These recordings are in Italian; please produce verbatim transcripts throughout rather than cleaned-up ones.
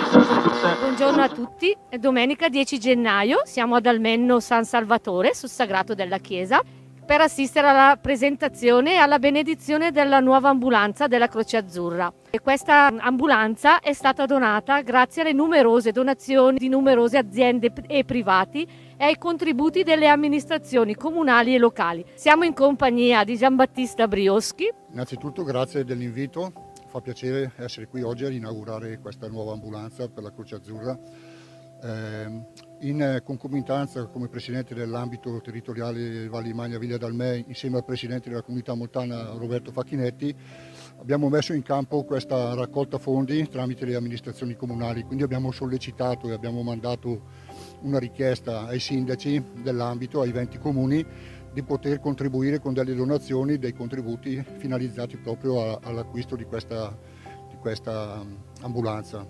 Buongiorno a tutti, è domenica dieci gennaio, siamo ad Almenno San Salvatore, sul sagrato della chiesa, per assistere alla presentazione e alla benedizione della nuova ambulanza della Croce Azzurra. E questa ambulanza è stata donata grazie alle numerose donazioni di numerose aziende e privati e ai contributi delle amministrazioni comunali e locali. Siamo in compagnia di Giambattista Brioschi. Innanzitutto grazie dell'invito. Fa piacere essere qui oggi ad inaugurare questa nuova ambulanza per la Croce Azzurra. Eh, in concomitanza come Presidente dell'ambito territoriale Valle di Magna Viglia d'Almè, insieme al Presidente della Comunità Montana Roberto Facchinetti, abbiamo messo in campo questa raccolta fondi tramite le amministrazioni comunali. Quindi abbiamo sollecitato e abbiamo mandato una richiesta ai sindaci dell'ambito, ai venti comuni, di poter contribuire con delle donazioni, dei contributi finalizzati proprio all'acquisto di questa, di questa ambulanza.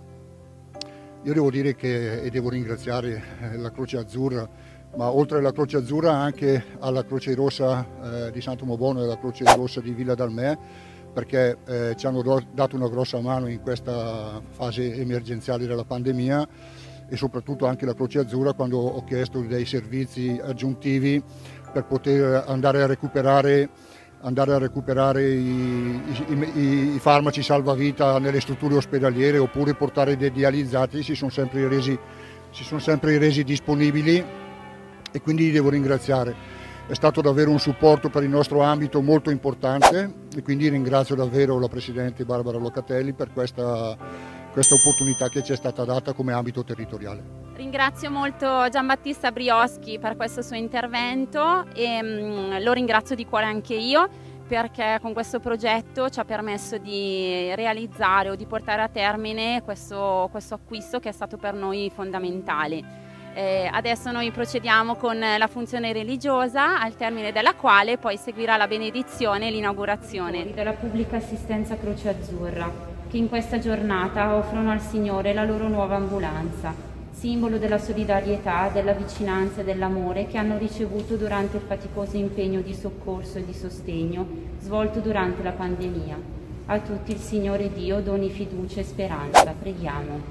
Io devo dire che, e devo ringraziare la Croce Azzurra, ma oltre alla Croce Azzurra anche alla Croce Rossa eh, di San Tomobono e alla Croce Rossa di Villa d'Almè, perché eh, ci hanno dato una grossa mano in questa fase emergenziale della pandemia, e soprattutto anche la Croce Azzurra quando ho chiesto dei servizi aggiuntivi per poter andare a recuperare, andare a recuperare i, i, i farmaci salvavita nelle strutture ospedaliere, oppure portare dei dializzati. Si sono sempre resi, si sono sempre resi disponibili, e quindi li devo ringraziare. È stato davvero un supporto per il nostro ambito molto importante, e quindi ringrazio davvero la Presidente Barbara Locatelli per questa questa opportunità che ci è stata data come ambito territoriale. Ringrazio molto Giambattista Brioschi per questo suo intervento e mh, lo ringrazio di cuore anche io, perché con questo progetto ci ha permesso di realizzare o di portare a termine questo, questo acquisto che è stato per noi fondamentale. Eh, adesso noi procediamo con la funzione religiosa, al termine della quale poi seguirà la benedizione e l'inaugurazione della pubblica assistenza Croce Azzurra, che in questa giornata offrono al Signore la loro nuova ambulanza, simbolo della solidarietà, della vicinanza e dell'amore che hanno ricevuto durante il faticoso impegno di soccorso e di sostegno svolto durante la pandemia. A tutti il Signore Dio doni fiducia e speranza. Preghiamo.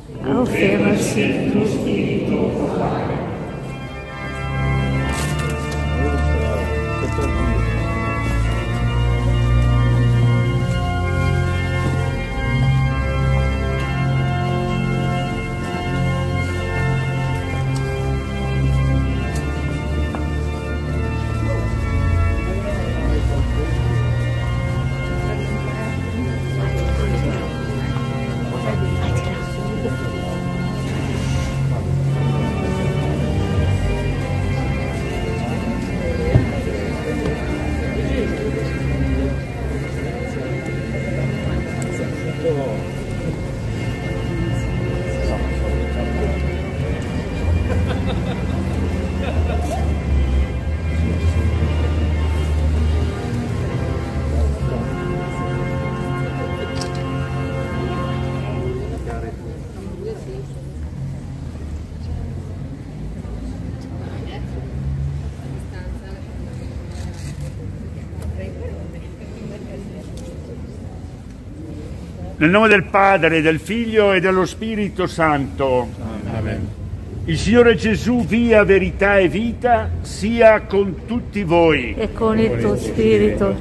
Nel nome del Padre, del Figlio e dello Spirito Santo. Amen. Il Signore Gesù, via, verità e vita, sia con tutti voi. E con il tuo spirito.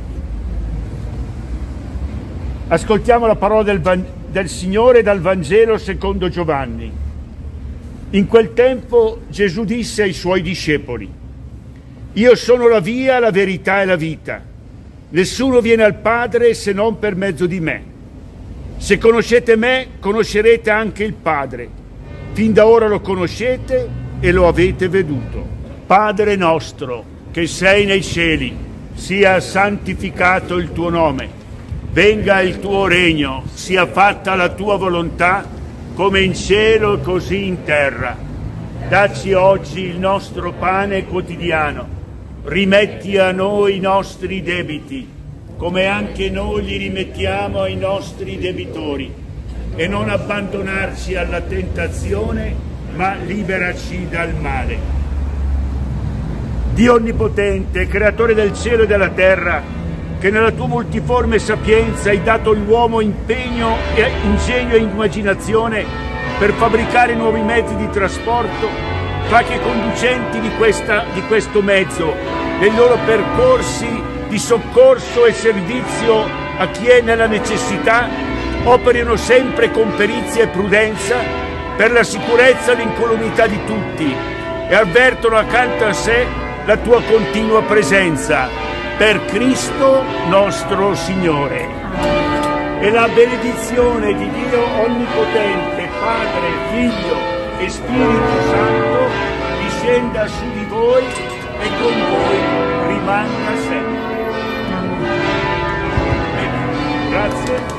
Ascoltiamo la parola del, del Signore dal Vangelo secondo Giovanni. In quel tempo Gesù disse ai suoi discepoli: Io sono la via, la verità e la vita. Nessuno viene al Padre se non per mezzo di me. Se conoscete me, conoscerete anche il Padre. Fin da ora lo conoscete e lo avete veduto. Padre nostro, che sei nei cieli, sia santificato il tuo nome. Venga il tuo regno, sia fatta la tua volontà, come in cielo così in terra. Dacci oggi il nostro pane quotidiano. Rimetti a noi i nostri debiti, come anche noi li rimettiamo ai nostri debitori, e non abbandonarci alla tentazione, ma liberaci dal male. Dio Onnipotente, Creatore del cielo e della terra, che nella tua multiforme sapienza hai dato all'uomo impegno, e ingegno e immaginazione per fabbricare nuovi mezzi di trasporto, fa che i conducenti di, questa, di questo mezzo, nei loro percorsi di soccorso e servizio a chi è nella necessità, operino sempre con perizia e prudenza per la sicurezza e l'incolumità di tutti e avvertono accanto a sé la tua continua presenza. Per Cristo nostro Signore. E la benedizione di Dio Onnipotente, Padre, Figlio e Spirito Santo discenda su di voi e con voi rimanga sempre. Bene. Grazie.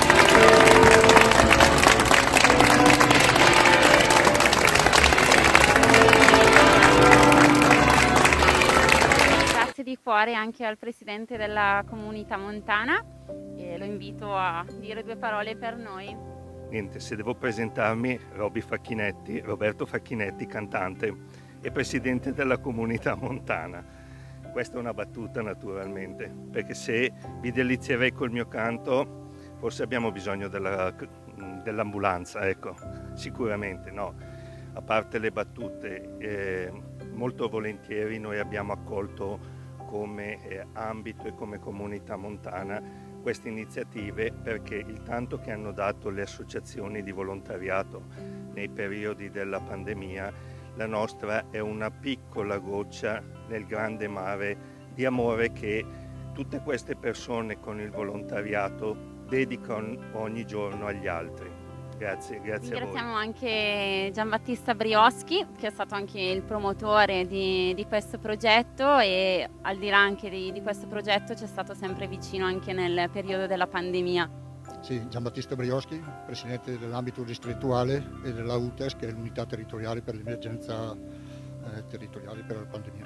Di cuore anche al presidente della comunità montana e lo invito a dire due parole per noi. Niente, se devo presentarmi, Roby Facchinetti, Roberto Facchinetti, cantante e presidente della comunità montana. Questa è una battuta naturalmente, perché se vi delizierei col mio canto forse abbiamo bisogno della, dell'ambulanza, ecco, sicuramente no. A parte le battute, eh, molto volentieri noi abbiamo accolto come eh, ambito e come comunità montana queste iniziative, perché il tanto che hanno dato le associazioni di volontariato nei periodi della pandemia, la nostra è una piccola goccia nel grande mare di amore che tutte queste persone con il volontariato dedicano ogni giorno agli altri. Grazie, grazie a voi. Ringraziamo anche Giambattista Brioschi, che è stato anche il promotore di, di questo progetto, e al di là anche di, di questo progetto ci è stato sempre vicino anche nel periodo della pandemia. Sì, Giambattista Brioschi, presidente dell'ambito distrettuale e della U T E S, che è l'unità territoriale per l'emergenza eh, territoriale per la pandemia.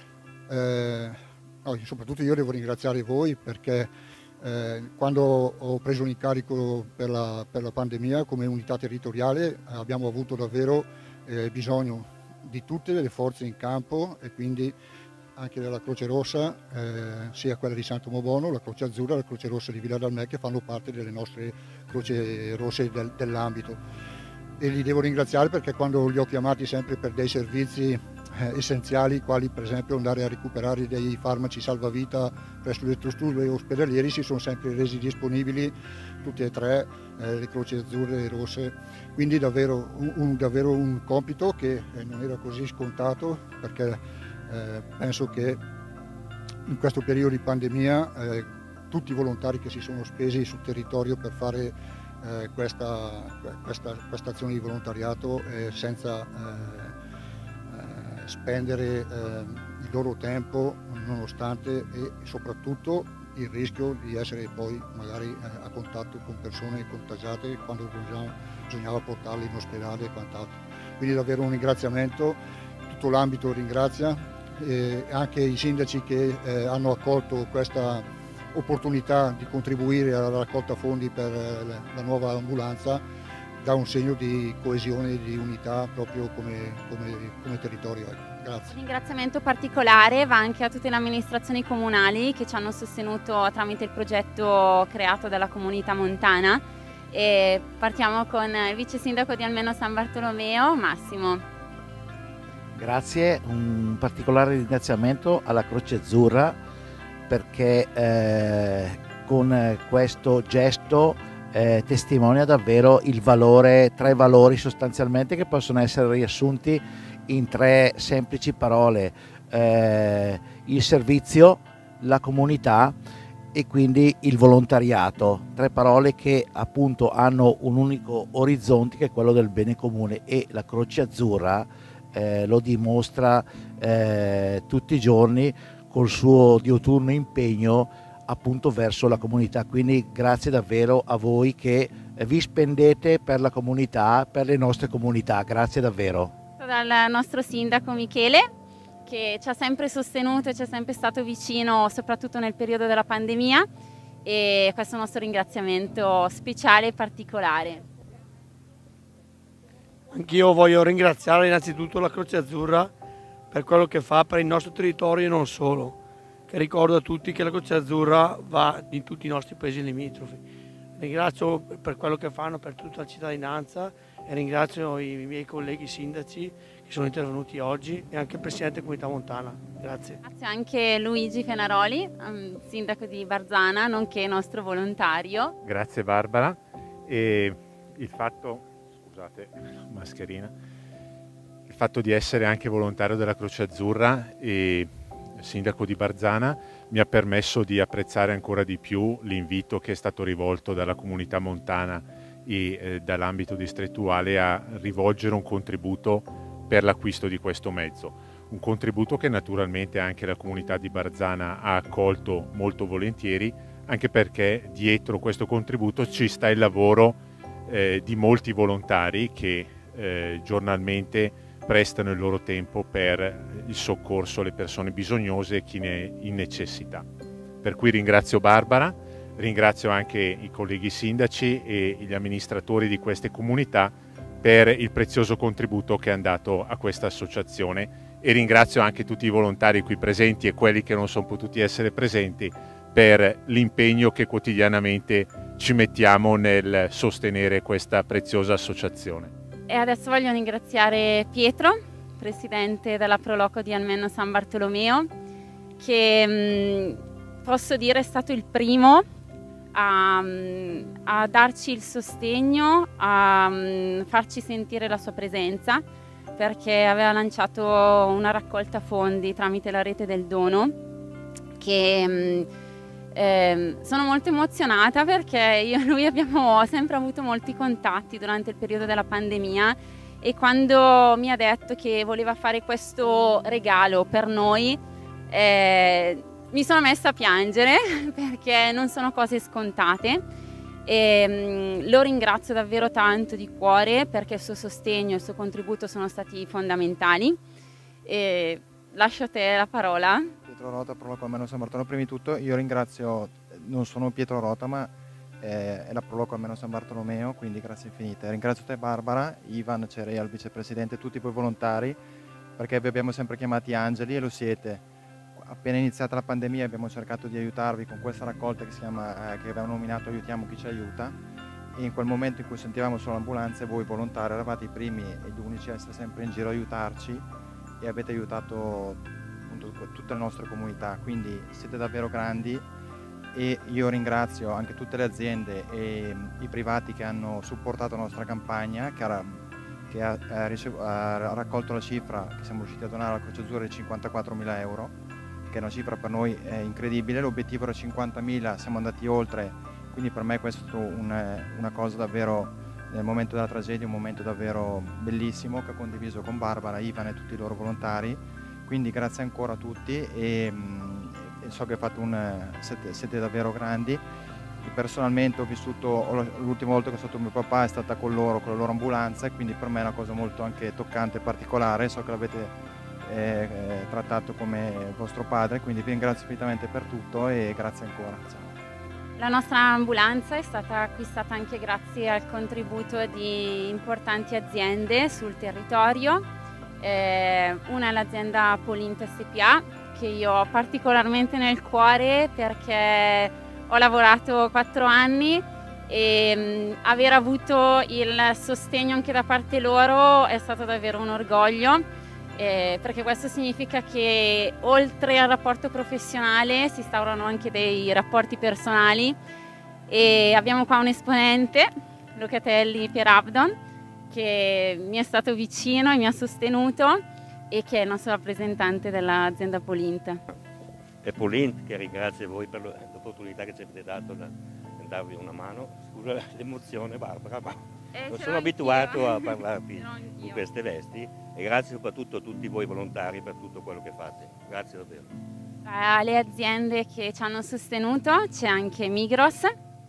Eh, no, soprattutto io devo ringraziare voi perché Eh, quando ho preso l'incarico per la, per la pandemia come unità territoriale abbiamo avuto davvero eh, bisogno di tutte le forze in campo e quindi anche della Croce Rossa, eh, sia quella di Santo Mobono, la Croce Azzurra, la Croce Rossa di Villa d'Almè, che fanno parte delle nostre Croce Rosse del, dell'ambito. E li devo ringraziare perché quando li ho chiamati sempre per dei servizi Eh, essenziali, quali per esempio andare a recuperare dei farmaci salvavita presso le strutture ospedaliere, si sono sempre resi disponibili tutte e tre eh, le croci azzurre e rosse, quindi davvero un, un, davvero un compito che eh, non era così scontato, perché eh, penso che in questo periodo di pandemia eh, tutti i volontari che si sono spesi sul territorio per fare eh, questa, questa, questa azione di volontariato eh, senza eh, spendere eh, il loro tempo, nonostante e soprattutto il rischio di essere poi magari eh, a contatto con persone contagiate quando bisognava, bisognava portarle in ospedale e quant'altro. Quindi davvero un ringraziamento, tutto l'ambito ringrazia, e anche i sindaci che eh, hanno accolto questa opportunità di contribuire alla raccolta fondi per eh, la nuova ambulanza, dà un segno di coesione e di unità proprio come, come, come territorio. Grazie. Un ringraziamento particolare va anche a tutte le amministrazioni comunali che ci hanno sostenuto tramite il progetto creato dalla comunità montana, e partiamo con il vice sindaco di Almeno San Bartolomeo, Massimo. Grazie, un particolare ringraziamento alla Croce Azzurra perché eh, con questo gesto Eh, testimonia davvero il valore, tre valori sostanzialmente che possono essere riassunti in tre semplici parole: eh, il servizio, la comunità e quindi il volontariato, tre parole che appunto hanno un unico orizzonte che è quello del bene comune, e la Croce Azzurra eh, lo dimostra eh, tutti i giorni col suo diuturno impegno appunto verso la comunità. Quindi grazie davvero a voi che vi spendete per la comunità, per le nostre comunità, grazie davvero. Dal nostro sindaco Michele, che ci ha sempre sostenuto e ci è sempre stato vicino soprattutto nel periodo della pandemia, e questo è il nostro ringraziamento speciale e particolare. Anch'io voglio ringraziare innanzitutto la Croce Azzurra per quello che fa per il nostro territorio e non solo. che ricordo a tutti che la Croce Azzurra va in tutti i nostri paesi limitrofi. Ringrazio per quello che fanno per tutta la cittadinanza e ringrazio i miei colleghi sindaci che sono intervenuti oggi e anche il Presidente della Comunità Montana. Grazie. Grazie anche Luigi Fenaroli, sindaco di Barzana, nonché nostro volontario. Grazie Barbara. E il fatto, scusate, mascherina, il fatto di essere anche volontario della Croce Azzurra e sindaco di Barzana mi ha permesso di apprezzare ancora di più l'invito che è stato rivolto dalla Comunità Montana e eh, dall'ambito distrettuale a rivolgere un contributo per l'acquisto di questo mezzo. Un contributo che naturalmente anche la comunità di Barzana ha accolto molto volentieri, anche perché dietro questo contributo ci sta il lavoro eh, di molti volontari che eh, giornalmente prestano il loro tempo per il soccorso alle persone bisognose e chi ne è in necessità. Per cui ringrazio Barbara, ringrazio anche i colleghi sindaci e gli amministratori di queste comunità per il prezioso contributo che hanno dato a questa associazione e ringrazio anche tutti i volontari qui presenti e quelli che non sono potuti essere presenti per l'impegno che quotidianamente ci mettiamo nel sostenere questa preziosa associazione. E adesso voglio ringraziare Pietro, presidente della Proloco di Almenno San Bartolomeo, che mh, posso dire è stato il primo a, a darci il sostegno, a mh, farci sentire la sua presenza, perché aveva lanciato una raccolta fondi tramite la rete del dono, che mh, eh, sono molto emozionata perché io e lui abbiamo sempre avuto molti contatti durante il periodo della pandemia e quando mi ha detto che voleva fare questo regalo per noi eh, mi sono messa a piangere perché non sono cose scontate e mh, lo ringrazio davvero tanto di cuore perché il suo sostegno e il suo contributo sono stati fondamentali. E lascio a te la parola. Pietro Rota, Proloco Almenno San Bartolomeo. Prima di tutto io ringrazio, non sono Pietro Rota ma eh, è la Proloco Almenno San Bartolomeo, quindi grazie infinite. Ringrazio te Barbara, Ivan, Cerea, il vicepresidente, tutti voi volontari, perché vi abbiamo sempre chiamati angeli e lo siete. Appena iniziata la pandemia abbiamo cercato di aiutarvi con questa raccolta che si chiama, eh, che abbiamo nominato Aiutiamo chi ci aiuta, e in quel momento in cui sentivamo solo ambulanze voi volontari eravate i primi e gli unici a essere sempre in giro a aiutarci e avete aiutato appunto tutte le nostre comunità, quindi siete davvero grandi e io ringrazio anche tutte le aziende e i privati che hanno supportato la nostra campagna, che ha, che ha, ha raccolto la cifra che siamo riusciti a donare alla Croce Azzurra di cinquantaquattromila euro, che è una cifra per noi è incredibile. L'obiettivo era cinquantamila, siamo andati oltre, quindi per me questo è una, una cosa davvero, nel momento della tragedia, un momento davvero bellissimo che ho condiviso con Barbara, Ivan e tutti i loro volontari, quindi grazie ancora a tutti e, e so che fate un, siete, siete davvero grandi. Io personalmente ho vissuto, l'ultima volta che sono stato mio papà è stata con loro, con la loro ambulanza, e quindi per me è una cosa molto anche toccante e particolare, so che l'avete eh, trattato come vostro padre, quindi vi ringrazio infinitamente per tutto e grazie ancora. Ciao. La nostra ambulanza è stata acquistata anche grazie al contributo di importanti aziende sul territorio. Eh, una è l'azienda Polint S P A, che io ho particolarmente nel cuore perché ho lavorato quattro anni e mh, aver avuto il sostegno anche da parte loro è stato davvero un orgoglio. Eh, perché questo significa che oltre al rapporto professionale si instaurano anche dei rapporti personali e abbiamo qua un esponente, Locatelli Pierabdon, che mi è stato vicino e mi ha sostenuto e che è il nostro rappresentante dell'azienda Polint. È Polint che ringrazia voi per l'opportunità che ci avete dato di darvi una mano. Scusa l'emozione Barbara, ma eh, non sono abituato a parlarvi in queste vesti e grazie soprattutto a tutti voi volontari per tutto quello che fate. Grazie davvero. Alle aziende che ci hanno sostenuto c'è anche Migros,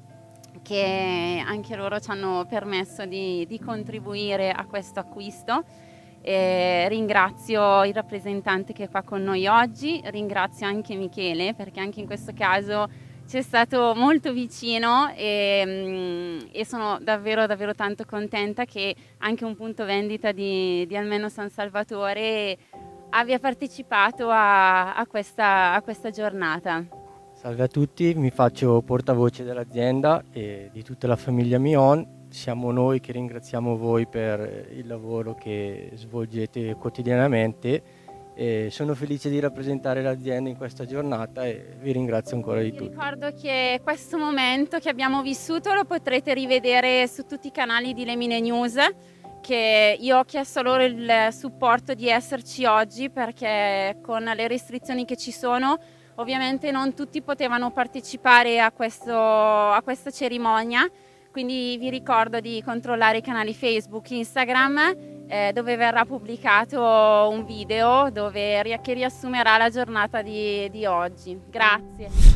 che anche loro ci hanno permesso di, di contribuire a questo acquisto. E ringrazio il rappresentante che è qua con noi oggi, ringrazio anche Michele perché anche in questo caso ci è stato molto vicino e, e sono davvero davvero tanto contenta che anche un punto vendita di, di Almenno San Salvatore abbia partecipato a, a, questa, a questa giornata. Salve a tutti, mi faccio portavoce dell'azienda e di tutta la famiglia Mion. Siamo noi che ringraziamo voi per il lavoro che svolgete quotidianamente e sono felice di rappresentare l'azienda in questa giornata e vi ringrazio ancora di tutto. Ricordo che questo momento che abbiamo vissuto lo potrete rivedere su tutti i canali di Lemine News, che io ho chiesto loro il supporto di esserci oggi perché con le restrizioni che ci sono ovviamente non tutti potevano partecipare a, questo, a questa cerimonia. Quindi vi ricordo di controllare i canali Facebook, Instagram, eh, dove verrà pubblicato un video dove, che riassumerà la giornata di, di oggi. Grazie.